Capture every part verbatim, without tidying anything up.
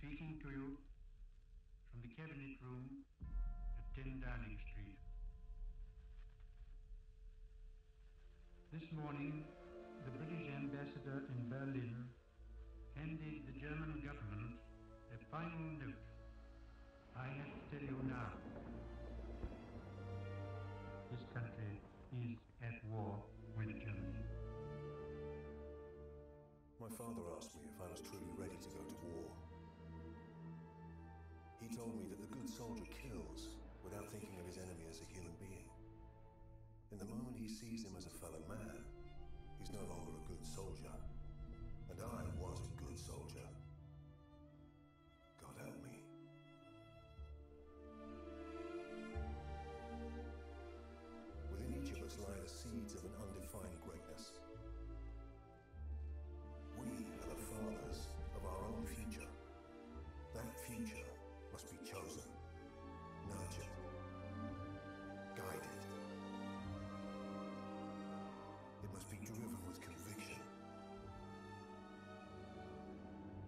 speaking to you from the Cabinet Room at ten Downing Street. This morning, the British ambassador in Berlin handed the German government a final note. I have to tell you now, this country is at war with Germany. My father asked me if I was truly ready to go to war. He told me that the good soldier kills without thinking of his enemy as a human being. In the moment he sees him as a fellow man, he's no longer a good soldier. And I was a good soldier. God help me. Within each of us lie the seeds of an undefined greatness. We are the fathers of our own future. That future must be chosen, nurtured, guided. It must be driven with conviction.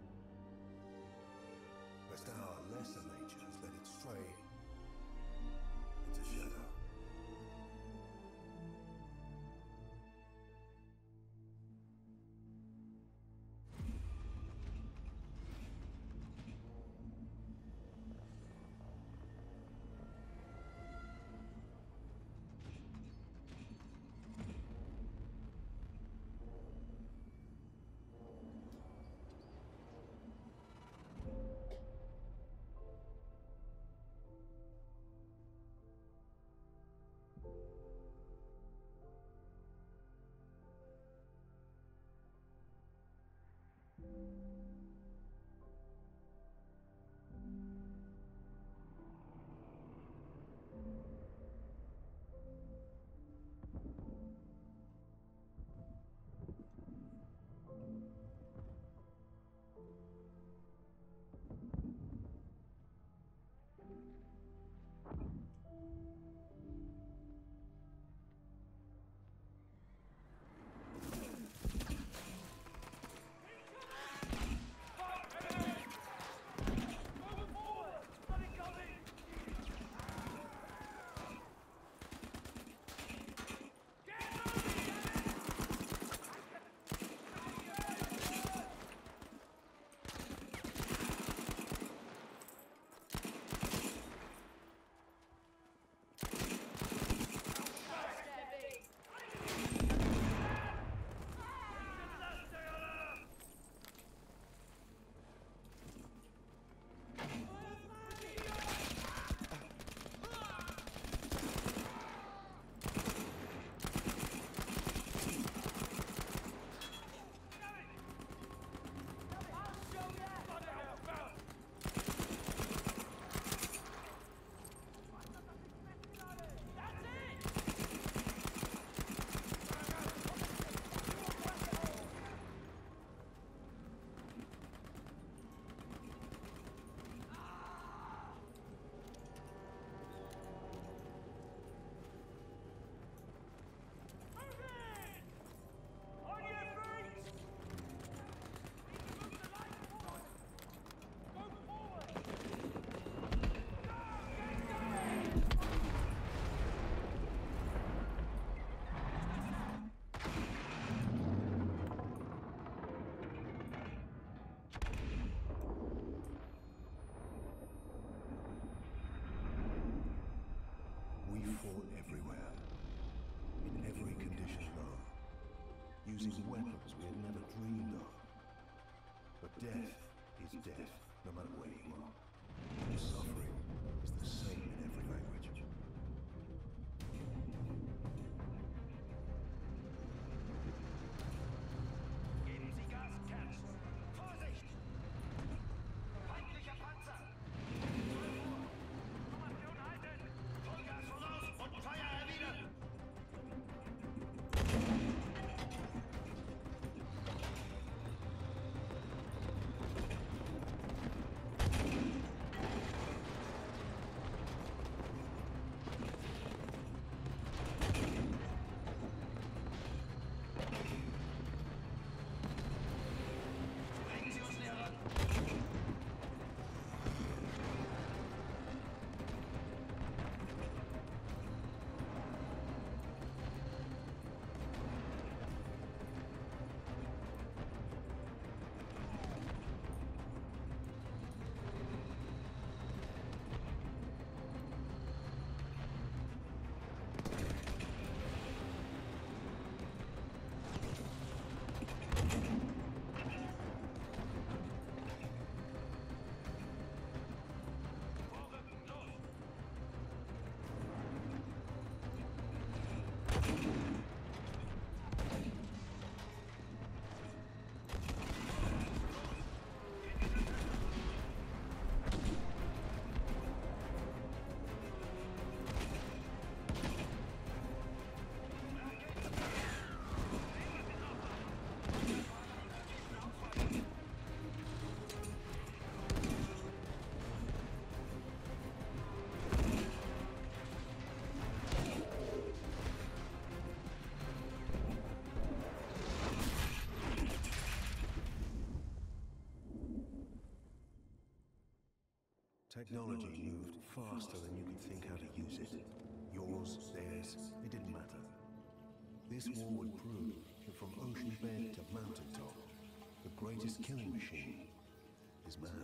Technology moved faster than you could think how to use it. Yours, theirs, it didn't matter. This war would prove that from ocean bed to mountaintop, the greatest killing machine is man.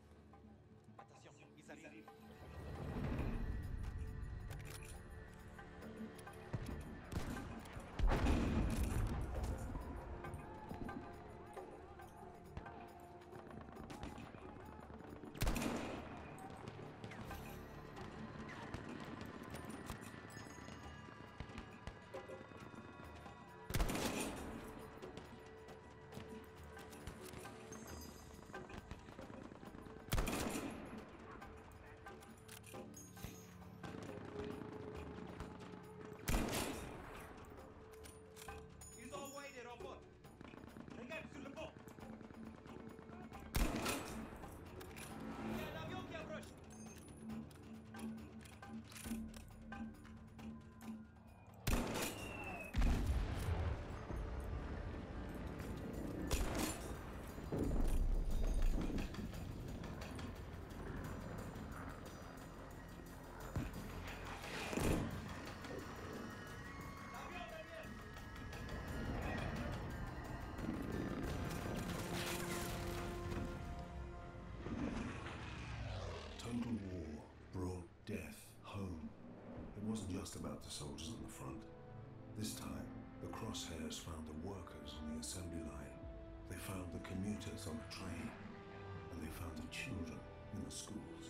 Total war brought death home. It wasn't just about the soldiers on the front. This time, the crosshairs found the workers on the assembly line. They found the commuters on the train. And they found the children in the schools.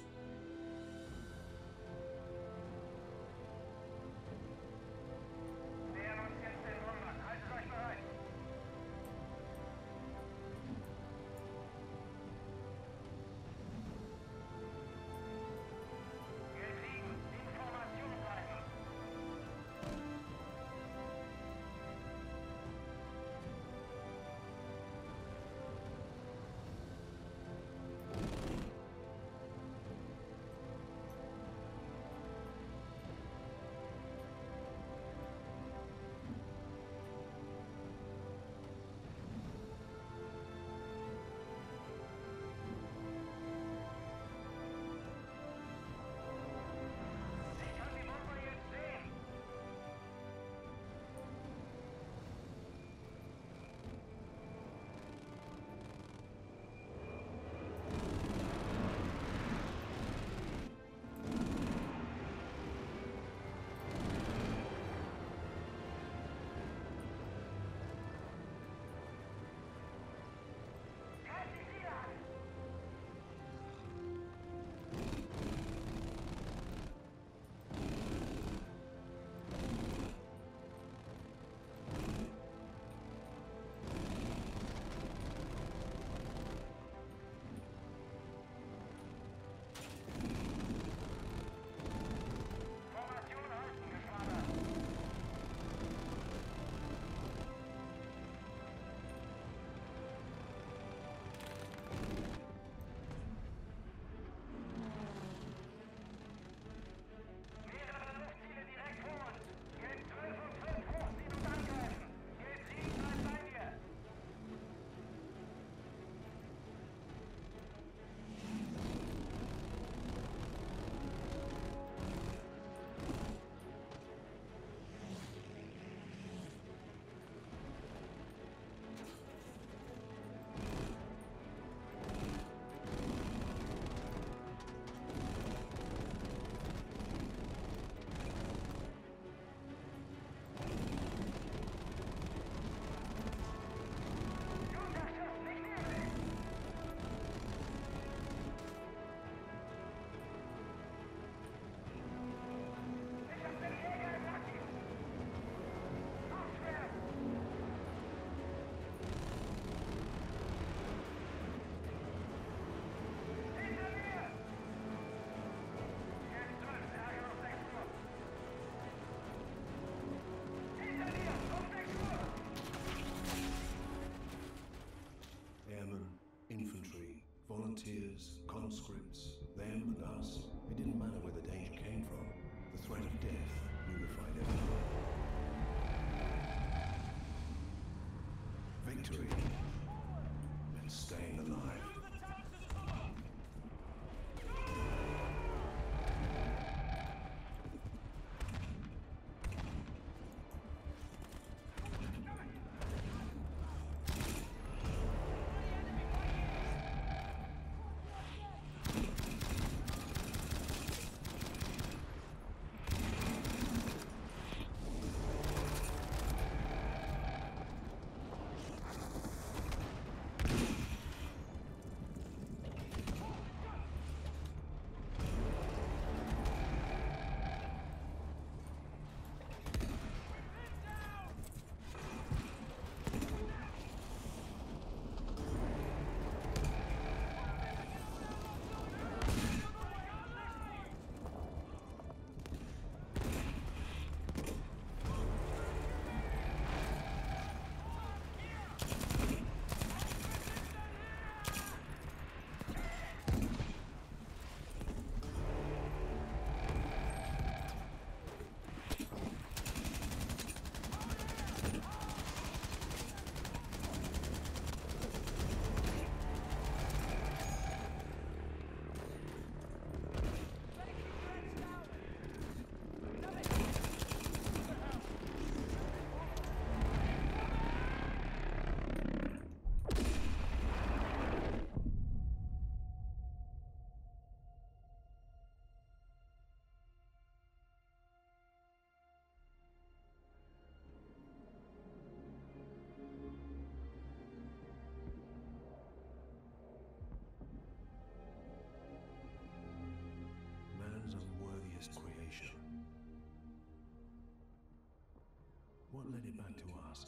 it back to us.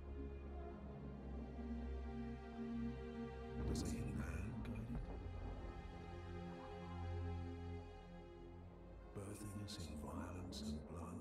Does a hidden hand guide it? Birthing us in violence and blood?